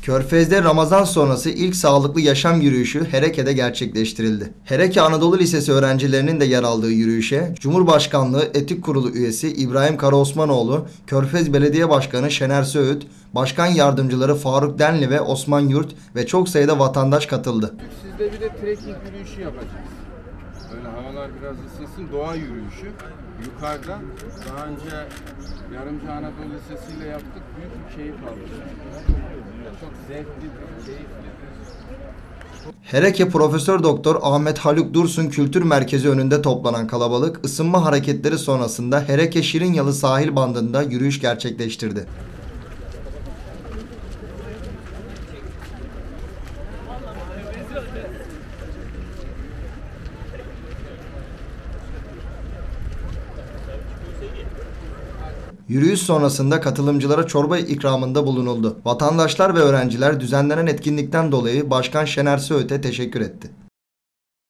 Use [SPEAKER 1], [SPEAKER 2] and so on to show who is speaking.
[SPEAKER 1] Körfez'de Ramazan sonrası ilk sağlıklı yaşam yürüyüşü Hereke'de gerçekleştirildi. Hereke Anadolu Lisesi öğrencilerinin de yer aldığı yürüyüşe Cumhurbaşkanlığı Etik Kurulu üyesi İbrahim Karaosmanoğlu, Körfez Belediye Başkanı Şener Söğüt, Başkan Yardımcıları Faruk Denli ve Osman Yurt ve çok sayıda vatandaş katıldı.
[SPEAKER 2] Sizde bir de trekking yürüyüşü yapacağız. Böyle havalar biraz ısınsın, doğa yürüyüşü. Yukarıda daha önce Yarımcı Anadolu Lisesi ile yaptık. Büyük bir keyif aldık. Çok zevkli, keyifli.
[SPEAKER 1] Hereke Profesör Doktor Ahmet Haluk Dursun Kültür Merkezi önünde toplanan kalabalık ısınma hareketleri sonrasında Hereke Şirinyalı sahil bandında yürüyüş gerçekleştirdi. Yürüyüş sonrasında katılımcılara çorba ikramında bulunuldu. Vatandaşlar ve öğrenciler düzenlenen etkinlikten dolayı Başkan Şener Söğüt'e teşekkür etti.